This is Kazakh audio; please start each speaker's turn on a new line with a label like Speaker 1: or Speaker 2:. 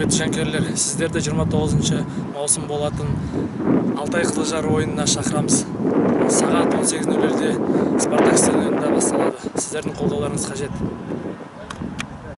Speaker 1: құрметті жанкүйерлер, сіздерді 29 маусым болатын Алтай Қызылжар ойынына шақырамыз. Сағат 18:00-де Спартак стадионында басталады. Сіздердің қолдауларыңыз қажет.